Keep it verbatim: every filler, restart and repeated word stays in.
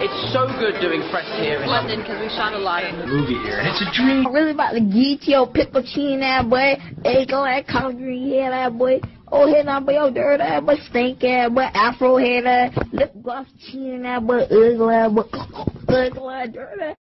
It's so good doing press here in London because we shot a lot in the movie here, and it's a dream. I'm really about to get your pickle chin that boy. Egg on that collard green head that boy. Oh head that boy, oh dirt that boy, stink that boy, afro head that, lip gloss chin that boy, ugly that boy, ugly that dirt that.